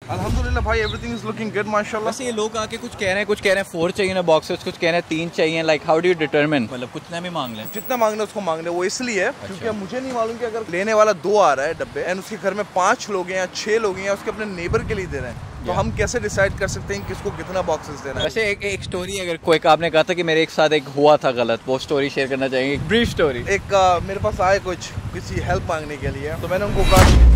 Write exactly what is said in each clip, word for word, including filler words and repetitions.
अल्हम्दुलिल्लाह भाई, everything is looking good माशाल्लाह। वैसे ये लोग आके कुछ कह रहे हैं, कुछ कह रहे हैं फोर चाहिए ना बॉक्सेस, कुछ कह रहे हैं तीन चाहिए। Like how do you determine, मतलब कितना भी मांग लें? जितना मांगना उसको मांग ले। वो इसलिए अच्छा। क्योंकि मुझे नहीं मालूम कि अगर लेने वाला दो आ रहा है डब्बे एंड उसके घर में पांच लोग हैं या छह लोग हैं या उसके अपने नेबर के लिए दे रहे हैं, तो हम कैसे डिसाइड कर सकते हैं किसको कितना बॉक्सेस देना है? वैसे एक एक स्टोरी, अगर कोई आपने कहा था कि मेरे एक साथ एक हुआ था गलत, वो स्टोरी शेयर करना चाहेंगे? एक ब्रीफ स्टोरी। एक आ, मेरे पास आए कुछ किसी हेल्प मांगने के लिए, तो मैंने उनको कहा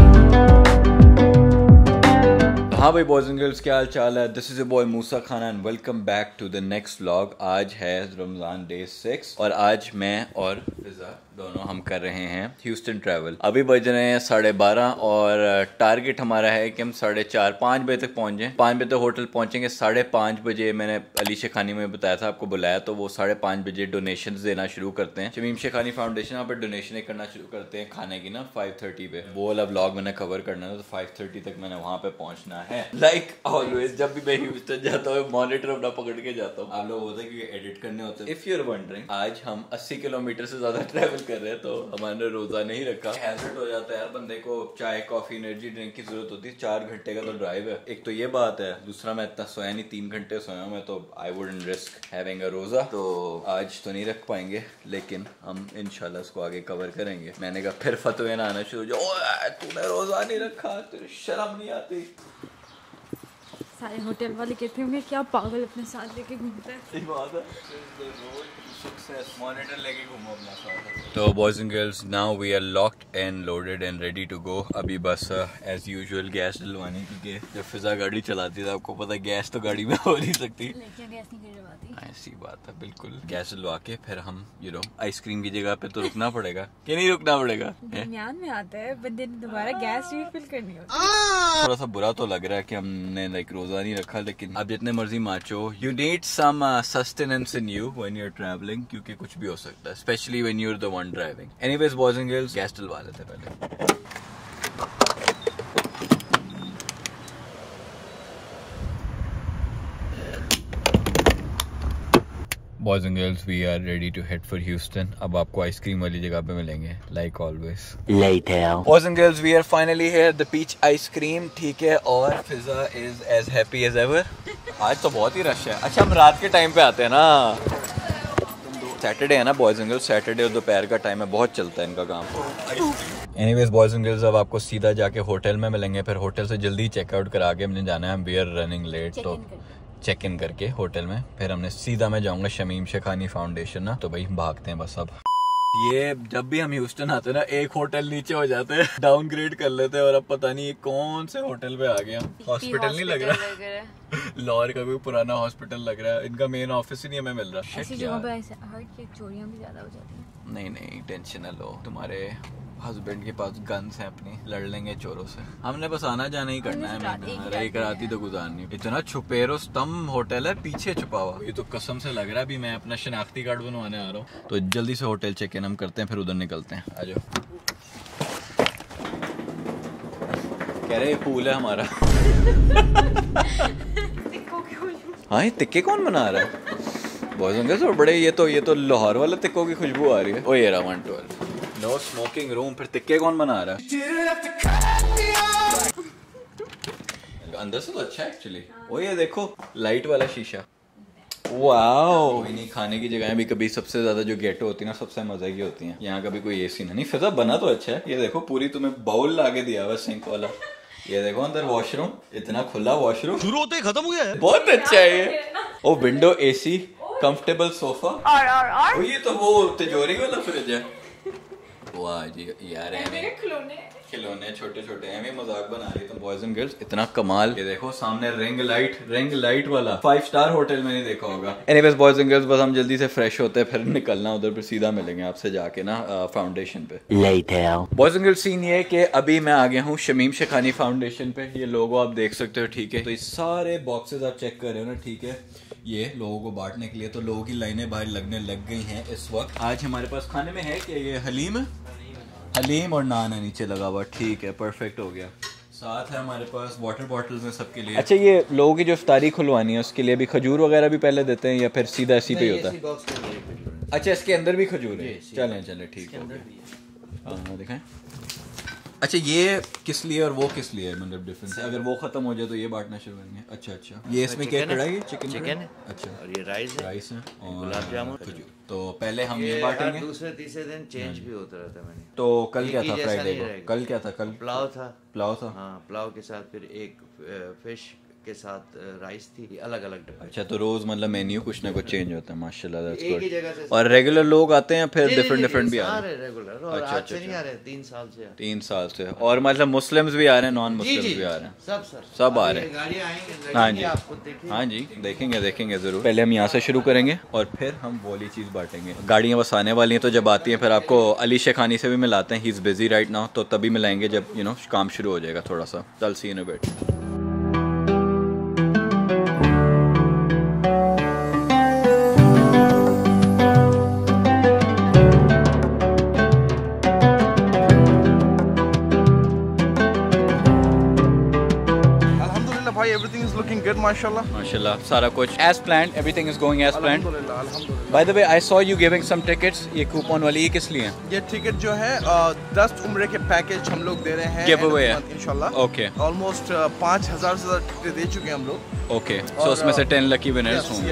हाँ भाई बॉयज एंड गर्ल्स, क्या हाल चाल है? This is a boy Musa Khan and welcome back to the next vlog. आज है रमजान डे सिक्स और आज मैं और फिजा दोनों हम कर रहे हैं ह्यूस्टन ट्रैवल। अभी बज रहे हैं साढ़े बारह और टारगेट हमारा है कि हम साढ़े चार पाँच बजे तक पहुंच जाएं। पाँच बजे तक होटल पहुंचेंगे। साढ़े पाँच बजे मैंने अली शेखानी में बताया था, आपको बुलाया, तो वो साढ़े पाँच बजे डोनेशन देना शुरू करते हैं। शमीम शेखानी फाउंडेशन यहाँ पर डोनेशन करना शुरू करते हैं खाने की ना फाइव थर्टी पे। वो वाला व्लॉग मैंने कवर करना है, तो फाइव थर्टी तक मैंने वहाँ पे पहुंचना है। लाइक ऑलवेज जब भी मैं ह्यूस्टन जाता हूँ मॉनिटर अपना पकड़ के जाता हूँ। आप लोग होता है क्योंकि एडिट करने होते हैं। इफ यू आर वंडरिंग, आज हम अस्सी किलोमीटर से ज्यादा ट्रैवल कर रहे हैं, तो हमारे रोजा नहीं रखा। हैजर्ड हो जाता है यार, बंदे को चाय कॉफी एनर्जी ड्रिंक की जरूरत होती है। चार घंटे का तो ड्राइव है, एक तो ये बात है। दूसरा मैं इतना सोया नहीं, तीन घंटे सोया मैं, तो I wouldn't risk having a roza. तो आज तो नहीं रख पाएंगे, लेकिन हम इंशाल्लाह इसको आगे कवर करेंगे। मैंने कहा फिर फतवे ना आना शुरू, जो तूने रोजा नहीं रखा, तुझे शर्म नहीं आती? सारे होटल वाले कहते होंगे क्या पागल अपने साथ लेके घूमता है। सही बात है, सक्सेस मॉनिटर लेके घूमो अपना साथ। तो boys and girls, now we are locked and loaded and ready to go. अभी बस एज यूजुअल गैस डलवानी, क्योंकि जब फिजा गाड़ी चलाती है आपको पता है गैस तो गाड़ी में हो नहीं सकती। लड़कियां गैस नहीं डलवाती। ऐसी बात है, बिल्कुल। गैस डलवा के फिर हम यू नो आइसक्रीम की जगह पे तो रुकना पड़ेगा कि नहीं रुकना पड़ेगा? दरमियान में आता है बंदे ने दोबारा गैस रिफिल करनी होती है। थोड़ा सा बुरा तो लग रहा है कि हमने लाइक रोजा नहीं रखा, लेकिन अब जितने मर्जी macho, you need some sustenance in you when you are travelling, क्योंकि कुछ भी हो सकता है, specially when you are the one driving. Anyways boys and girls, gas डलवा लेते पहले। Boys and girls, we are ready to head for Houston. अब आपको आइसक्रीम वाली जगह पे मिलेंगे, like always. Boys and girls, we are finally here, the peach ice cream, ठीक है। और Fiza is as happy as ever. आज तो बहुत ही रश है। अच्छा, हम रात के टाइम पे आते हैं ना, सैटरडे है ना बॉयज एंड गर्ल्स, सैटरडे और दोपहर का टाइम है, बहुत चलता है इनका काम। एनीवेज बॉयज एंड गर्ल्स, अब आपको सीधा जाके होटल में मिलेंगे, फिर होटल से जल्दी चेकआउट करा के हमने जाना है। वी आर रनिंग लेट, तो चेक इन करके होटल में फिर हमने सीधा मैं जाऊंगा शमीम शेखानी फाउंडेशन ना, तो भाई भागते हैं बस। अब ये जब भी हम ह्यूस्टन आते हैं ना, एक होटल नीचे हो जाते हैं, डाउनग्रेड कर लेते हैं, और अब पता नहीं कौन से होटल पे आ गए हम। हॉस्पिटल नहीं लग रहा, लाहौर का कोई पुराना हॉस्पिटल लग रहा है। इनका मेन ऑफिस ही नहीं हमें मिल रहा। ऐसी जगहों पे हर्ट की चोरियां भी ज्यादा हो जाती हैं। नहीं नहीं टेंशन ना लो, तुम्हारे हस्बैंड के पास गन्स हैं अपनी, लड़ लेंगे चोरों से। हमने बस आना जाना ही करना है, एक रात ही तो गुजारनी। इतना छुपेरो स्तंभ होटल है पीछे छुपा हुआ, ये तो कसम से लग रहा है अभी मैं अपना शनाख्ती कार्ड बनवाने आ रहा हूँ। तो जल्दी से होटल चेक इन हम करते हैं, फिर उधर निकलते हैं। आ जाओ। कह रहे पूल है हमारा। हाँ, ये तिक्के कौन बना रहा है? बॉयज होंगे तो बड़े, ये तो ये तो लाहौर वाले तिक्कों की खुशबू आ रही है। ओ ये रहा one twelve, no smoking room. फिर तिक्के कौन बना रहा है? अंदर से तो अच्छा है एक्चुअली। ओ ये देखो लाइट वाला शीशा, वाओ। कोई नहीं, खाने की जगह भी कभी सबसे ज्यादा जो गेटो होती है ना, सबसे मजे की होती है। यहाँ कभी कोई एसी नहीं। फिजा बना तो अच्छा है, ये देखो पूरी तुम्हें बाउल लाके दिया हुआ सिंक वाला। ये देखो अंदर वॉशरूम, इतना खुला वॉशरूम, शुरू होते ही खत्म हो गया है। बहुत अच्छा है ये। Oh window AC, comfortable sofa, और और और ये तो वो तिजोरी वाला फ्रिज है। वाह जी यार, खिलौने खिलौने छोटे छोटे हैं, मजाक बना रही तुम बॉयज एंड गर्ल्स, इतना कमाल। ये देखो सामने रिंग लाइट, रिंग लाइट वाला फाइव स्टार होटल में नहीं देखा होगा। एनीवेज बॉयज एंड गर्ल्स, बस हम जल्दी से फ्रेश होते हैं, फिर निकलना उधर, फिर सीधा मिलेंगे आपसे जाके ना फाउंडेशन पे। बॉयज एंड गर्ल्स, सीन ये कि अभी मैं आ गया हूँ शमीम शेखानी फाउंडेशन पे। ये लोगो आप देख सकते हो, ठीक है। तो ये सारे बॉक्सेस आप चेक कर रहे हो ना, ठीक है, ये लोगों को बांटने के लिए। तो लोगों की लाइनें बाहर लगने लग गई हैं इस वक्त। आज हमारे पास खाने में है कि ये हलीम हलीम और नान है नीचे लगा हुआ, ठीक है, परफेक्ट हो गया। साथ है हमारे पास वाटर बॉटल्स में सबके लिए। अच्छा, ये लोगों की जो इफ्तारी खुलवानी है उसके लिए भी खजूर वगैरह भी पहले देते हैं या फिर सीधा इसी पे ही होता है? अच्छा, इसके अंदर भी खजूर है। चलें चलें ठीक है, हाँ दिखाएं। अच्छा ये किस लिए और वो किस लिए है, मतलब डिफरेंस है? अगर वो खत्म हो जाए तो ये बांटना शुरू करेंगे। अच्छा अच्छा, ये इसमें क्या कढ़ाई? चिकन चिकन है। अच्छा, और ये राइस है, राइस है और गुलाब जामुन। तो पहले हम ये बांटेंगे, दूसरे तीसरे दिन चेंज भी होता रहता है। मैंने तो कल क्या एक ही था? जैसा फ्राइडे नहीं को रहेगा। कल क्या था? कल पुलाव था। पुलाव था। हाँ, पुलाव के साथ फिर एक फिश के साथ राइस थी, अलग अलग डब्बे। अच्छा, तो रोज मतलब मेन्यू कुछ ना कुछ चेंज होता है। माशाल्लाह, दैट्स एक ही गुड। जगह से और रेगुलर लोग आते हैं फिर डिफरेंट डिफरेंट भी आ आ रहे हैं? रहे रेगुलर, और अच्छा, आज अच्छा, से नहीं आ रहे, तीन साल से। तीन साल से। और मतलब मुस्लिम्स भी आ रहे हैं, नॉन जी मुस्लिम्स जी भी आ रहे हैं? सब सर, सब आ रहे हैं। गाड़ियाँ आएंगे, हाँ जी, आपको देखिए। हाँ जी, देखेंगे देखेंगे ज़रूर। पहले हम यहाँ से शुरू करेंगे और फिर हम वो वाली चीज़ बांटेंगे। गाड़ियाँ बस आने वाली हैं, तो जब आती हैं फिर आपको अली शेखानी से भी मिलाते हैं। He is busy right now, तो तभी मिलाएंगे जब यू नो काम शुरू हो जाएगा थोड़ा सा। चल सी इन अ बिट। भाई everything is looking good माशाल्लाह। माशाल्लाह, सारा कुछ as planned, everything is going as planned. अल्हम्दुलिल्लाह अल्हम्दुलिल्लाह। By the way, I saw you giving some tickets. ये कूपन वाली, ये किस लिए हैं? ये टिकट जो है दस उम्रे के पैकेज हम लोग दे रहे हैं Give away है इंशाल्लाह। Okay, ऑलमोस्ट पाँच हजार से ज्यादा टिकटें दे चुके हैं हम लोग। okay. So उसमें से टेन लकी विनर्स होंगे।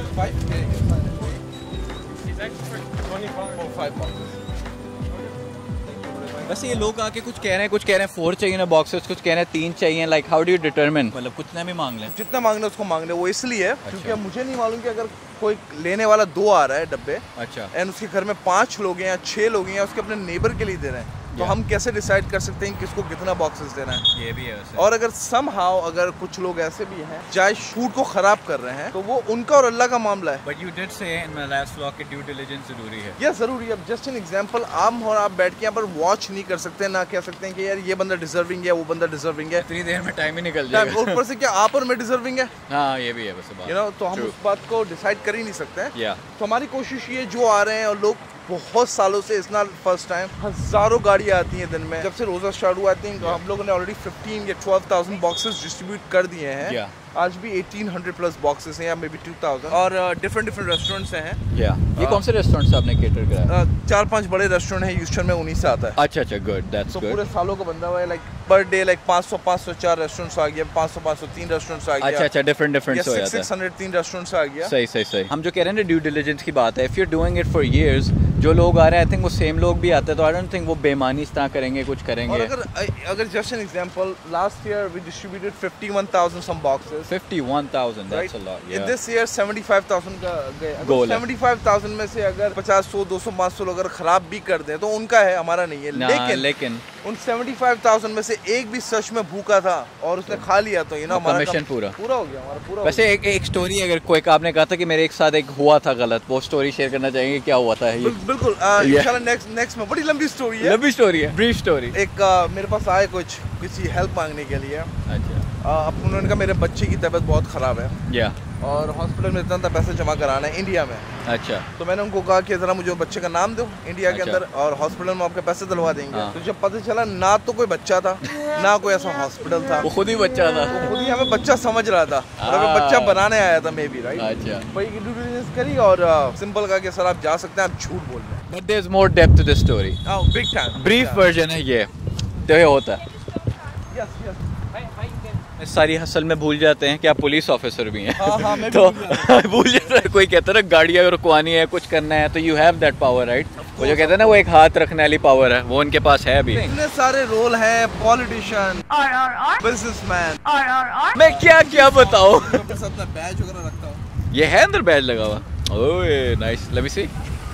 वैसे ये लोग आके कुछ कह रहे हैं, कुछ कह रहे हैं फोर चाहिए ना बॉक्सेस, कुछ कह रहे हैं तीन चाहिए। Like how do you determine, मतलब कुछ ना भी मांग लें? जितना मांगना उसको मांग ले। वो इसलिए है क्योंकि मुझे नहीं मालूम कि अगर कोई लेने वाला दो आ रहा है डब्बे, अच्छा, एंड उसके घर में पांच लोग हैं या छह लोग हैं या उसके अपने नेबर के लिए दे रहे हैं, तो हम कैसे डिसाइड कर सकते हैं किसको कितना बॉक्सेस देना है? ये भी है वैसे। और अगर समहाउ अगर कुछ लोग ऐसे भी हैं चाहे फूड को खराब कर रहे हैं, तो वो उनका और अल्लाह का मामला है। But you did say in my last vlog कि due diligence जरूरी है। ये जरूरी है। जस्ट एन एग्जांपल, आप और आप बैठ के यहाँ पर वॉच नहीं कर सकते, ना कह सकते हैं कि यार ये बंदा डिजर्विंग है, वो बंदा डिजर्विंग है। इतनी देर में टाइम ही निकल जाएगा। और ऊपर से क्या आप और मैं डिजर्विंग है? हाँ, ये भी है वैसे बात। यू नो, तो हम True. उस बात को डिसाइड कर ही नहीं सकते हैं। Yeah. तो हमारी कोशिश ये, जो आ रहे हैं और लोग बहुत सालों से, इस नॉट फर्स्ट टाइम, हजारों गाड़ियाँ आती हैं दिन में। जब से रोजा स्टार्ट हुआ, आई थिंक हम लोगों ने ऑलरेडी फिफ्टीन या ट्वेल्व थाउजेंड बॉक्सेस डिस्ट्रीब्यूट कर दिए हैं। Yeah. आज भी एटीन हंड्रेड प्लस बॉक्सेस हैं या मे बी टू थाउजेंड, और डिफरेंट डिफरेंट रेस्टोरेंट्स हैं। Yeah. ये कौन से रेस्टोरेंट से आपने केटर कराया? uh, चार पांच बड़े रेस्टोरेंट हैं ह्यूस्टन में, उन्हीं से आता है। अच्छा अच्छा, गुड, दैट्स तो गुड। पूरे सालों का बंदा हुआ है, लाइक पर डे लाइक पाँच सौ पाँच सौ चार रेस्टोरेंट्स आ गया, पाँच सौ पाँच सौ तीन रेस्टोरेंट्स आ गया। अच्छा अच्छा, डिफरेंट डिफरेंट हो जाता है। सिक्स हंड्रेड तीन रेस्टोरेंट्स आ गया। सही सही सही। हम जो कह रहे हैं ना ड्यू डिलिजेंस की बात है, if you doing it for years, जो लोग आ रहे हैं आई थिंक वो सेम लोग भी आते हैं, तो आई डोंट थिंक वो बेईमानी इस तरह करेंगे, कुछ करेंगे। और अगर अगर just an example, last year we distributed fifty one thousand some boxes. Fifty one thousand, that's a lot. In this year seventy five thousand का गए। Goal है। सेवेंटी फाइव थाउजेंड में से अगर पचास, सौ, दो सौ, पाँच सौ लोग अगर खराब भी कर दें तो उनका है, हमारा नहीं है। ना, लेकिन लेकिन उन सेवेंटी फाइव थाउजेंड में से एक भी सच में भूखा था और उसने खा लिया, तो यू नो हमारा कमीशन कम- पूरा पूरा हो गया हमारा पूरा। वैसे एक एक स्टोरी, अगर कोई आपने कहा था कि मेरे एक साथ एक हुआ था गलत, वो स्टोरी शेयर करना चाहेंगे? क्या हुआ था ये? बिल- बिल्कुल, इंशाल्लाह नेक्स्ट नेक्स्ट में। बड़ी लंबी स्टोरी है, लंबी स्टोरी है, ब्रीफ स्टोरी। एक uh, मेरे पास आए कुछ किसी हेल्प मांगने के लिए। अच्छा, uh, अब उन्होंने कहा मेरे बच्चे की तबीयत बहुत ख़राब है या और हॉस्पिटल में इतना पैसा जमा कराना है इंडिया में। अच्छा, तो मैंने उनको कहा कि ज़रा मुझे बच्चे का नाम दो इंडिया के अच्छा। अंदर, और हॉस्पिटल में आपके पैसे दिलवा देंगे। हाँ। तो जब पता चला ना तो कोई बच्चा था, ना कोई ऐसा हॉस्पिटल था, वो खुद ही बच्चा था। वो खुद ही हमें बच्चा समझ रहा था और हमें बच्चा बनाने आया था, मे बी राइट। अच्छा, भाई की ड्यू डिलिजेंस करी और सिंपल कहा कि सर आप जा सकते हैं, आप झूठ बोल रहे हैं। But there is more depth to this story. Big time brief version है ये, तो ये होता है। यस यस सारी हसल में भूल जाते हैं कि आप पुलिस ऑफिसर भी हैं। हाँ, हाँ, मैं भी तो भूल भूल जाता है। कोई कहता है ना गाड़ियाँ रुकवानी है, कुछ करना है, तो you have that power, right? वो जो कहते हैं ना वो एक हाथ रखने वाली पावर है, वो उनके पास है अभी। इतने सारे रोल हैं, पॉलिटिशियन, बिजनेसमैन। मैं क्या क्या बताऊँ। अपने साथ में बैज वगैरह रखता हूँ। ये है अंदर बैज लगा हुआ। ओए नाइस, लेट मी सी।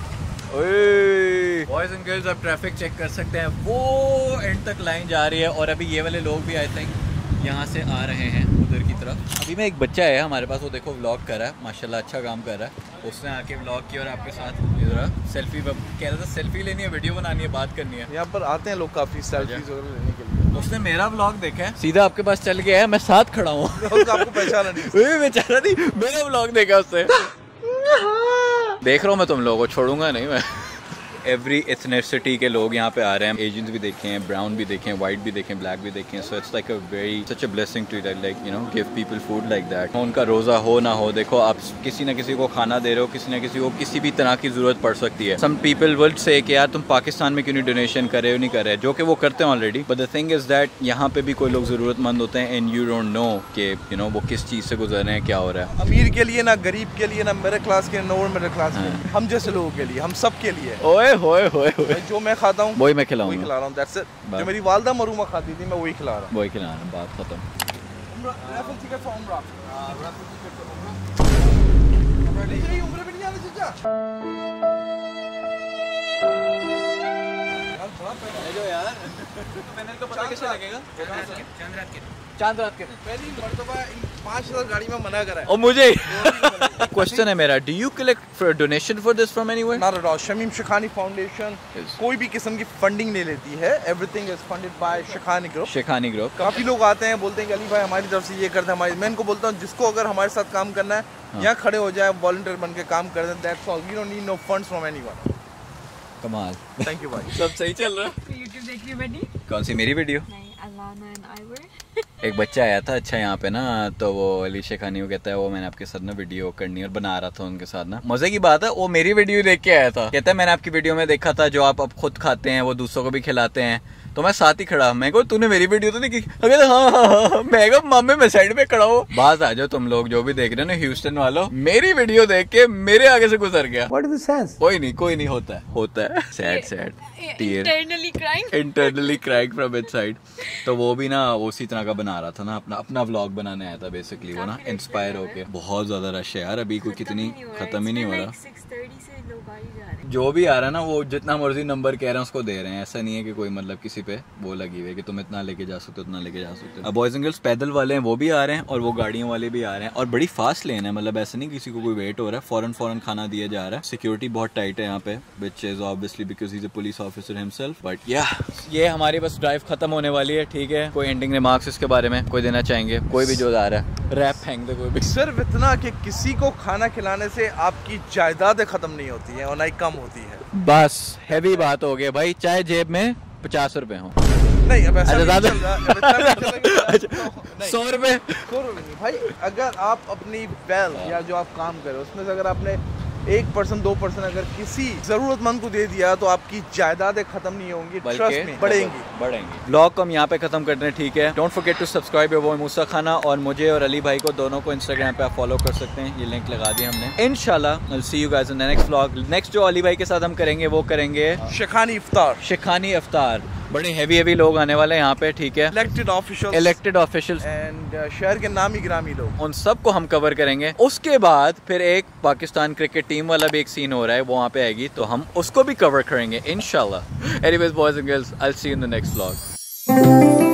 ओए बॉयज एंड गर्ल्स, आप ट्रैफिक चेक कर सकते हैं, वो एंड तक लाइन जा रही है और अभी ये वाले लोग भी आई थिंक यहाँ से आ रहे हैं उधर की तरफ। अभी में एक बच्चा है हमारे पास, वो देखो व्लॉग कर रहा है, माशाल्लाह अच्छा काम कर रहा है। उसने आके व्लॉग किया और आपके साथ इधर सेल्फी कह रहा था, सेल्फी लेनी है, वीडियो बनानी है, बात करनी है। यहाँ पर आते हैं लोग काफी सेल्फीज वगैरह लेने के लिए। उसने मेरा व्लॉग देखा है, सीधा आपके पास चल गया है, मैं साथ खड़ा हूँ। आपको पहचाना नहीं। बेचारा नहीं, मेरा व्लॉग देखा उससे। देख रहा हूँ मैं तुम लोगों को, छोड़ूंगा नहीं मैं। एवरी एथनिसिटी के लोग यहाँ पे आ रहे हैं। एशियंस भी देखे हैं, ब्राउन भी देखे हैं, वाइट भी देखे हैं, ब्लैक भी देखे हैं। So it's like a very such a blessing to like you know give people food like that. उनका रोज़ा हो ना हो, देखो आप किसी ना किसी को खाना दे रहे हो, किसी ना किसी को किसी भी तरह की ज़रूरत पड़ सकती है। सम पीपल विल से कि यार तुम पाकिस्तान में क्यों नहीं डोनेशन कर रहे हो, नहीं कर रहे, जो कि वो करते हैं already. But the thing is that यहाँ पे भी कोई लोग ज़रूरतमंद होते हैं एंड यू डोंट नो कि यू नो वो किस चीज़ से गुजर रहे हैं, क्या हो रहा है। अमीर के लिए ना, गरीब के लिए ना, मिडिल क्लास के, लोअर मिडिल क्लास के, हम जैसे लोगों के लिए, हम सब के लिए। ओए होए होए होए, जो मैं खाता हूँ वही मैं खिलाऊंगा, वही खिला रहा हूँ। That's it. जो मेरी वालदा मरूमा खाती थी, मैं वही खिला रहा हूँ, वही खिला रहा हूँ, बात खत्म। चांद रात के पहली मर्तबा पाँच हजार गाड़ी में मना करा है। और मुझे क्वेश्चन है मेरा, do you collect donation for this from anywhere? Not at all. Shamim Shekhani foundation कोई भी किस्म की फंडिंग नहीं लेती है। Everything is funded by Shekhani group. Shekhani group. काफी लोग आते हैं, बोलते हैं कि अली भाई हमारी तरफ से ये करते हैं हमारी। मैं इनको बोलता हूँ जिसको अगर हमारे साथ काम करना है, हाँ, यहाँ खड़े हो जाए, वॉलंटियर बन के काम कर दें। That's all. We don't need no funds from anyone. कमाल। थैंक यू भाई। सब सही चल रहा है। यूट्यूब देख रही बेटी? कौन सी, मेरी वीडियो? नहीं, अलाना एंड आइवर। एक बच्चा आया था अच्छा यहाँ पे ना, तो वो अली शेखानी को कहता है वो मैंने आपके साथ ना वीडियो करनी और बना रहा था उनके साथ ना। मजे की बात है, वो मेरी वीडियो देख के आया था। कहता है मैंने आपकी वीडियो में देखा था जो आप अब खुद खाते हैं वो दूसरों को भी खिलाते हैं, तो मैं साथ ही खड़ा। मैं को तूने मेरी वीडियो तो नहीं की? अगर हाँ हाँ हाँ, मैं कहा मामे मैं साइड में खड़ा हूँ। बात आ जाओ तुम लोग जो भी देख रहे हो ना, ह्यूस्टन वालों, मेरी वीडियो देख के मेरे आगे से गुजर गया। What is the sense? कोई नहीं कोई नहीं, होता है होता है। Sad sad internally crying internally crying from inside. तो वो भी ना उसी तरह का बना रहा था ना, अपना अपना व्लॉग बनाने आया था बेसिकली वो ना, इंस्पायर होके। बहुत ज्यादा रश है यार, अभी कोई कितनी खत्म ही नहीं हो रहा। जो भी आ रहा है ना वो जितना मर्जी नंबर कह रहे हैं उसको दे रहे हैं। ऐसा नहीं है कि कोई मतलब किसी पे वो लगी हुई है कि तुम इतना लेके जा सकते हो उतना लेके जा सकते हो। अब बॉयज एंड गर्ल्स पैदल वाले हैं वो भी आ रहे हैं और वो गाड़ियों वाले भी आ रहे हैं, और बड़ी फास्ट लेन है, मतलब ऐसा नहीं किसी को कोई वेट हो रहा है, फौरन फौरन खाना दिया जा रहा है। सिक्योरिटी बहुत टाइट है यहाँ पे, which is obviously because he is a police officer himself. But या ये हमारी बस ड्राइव खत्म होने वाली है, ठीक है। कोई एंडिंग रिमार्क्स इसके बारे में कोई देना चाहेंगे? कोई भी जो आ रहा है रैप फेंक दे कोई भी। सिर्फ इतना कि किसी को खाना खिलाने से आपकी जायदादें खत्म नहीं होती हैं और ना ही कम होती है। बस हैवी बात हो गई भाई, चाहे जेब में पचास रुपए हो। नहीं अब ऐसा अच्छा, नहीं चल रहा, अब इतना नहीं चलेगा। नहीं, सौ रुपए सौ रुपए नहीं भाई। अगर आप अपनी वेल या जो आप काम कर रहे हो उसमें से अगर आपने एक परसेंट दो परसेंट अगर किसी जरूरतमंद को दे दिया तो आपकी जायदादें खत्म नहीं होंगी, ट्रस्ट में बढ़ेंगी बढ़ेंगी। ब्लॉग को हम यहाँ पे खत्म करते हैं, ठीक है। Don't forget to subscribe your boy Musa खाना, और मुझे और अली भाई को दोनों को इंस्टाग्राम पे आप फॉलो कर सकते हैं, ये लिंक लगा दिया हमने। इंशाल्लाह I see you guys in the next vlog. Next जो अली भाई के साथ हम करेंगे वो करेंगे शेखानी इफ्तार। शेखानी इफ्तार, बड़े हैवी हैवी लोग आने वाले हैं यहाँ पे, ठीक है। Elected officials elected officials and शहर के नामी ग्रामी लोग, उन सब को हम कवर करेंगे। उसके बाद फिर एक पाकिस्तान क्रिकेट टीम वाला भी एक सीन हो रहा है, वो वहाँ पे आएगी तो हम उसको भी कवर करेंगे इंशाल्लाह। Anyways boys and girls, I will see you in the next vlog.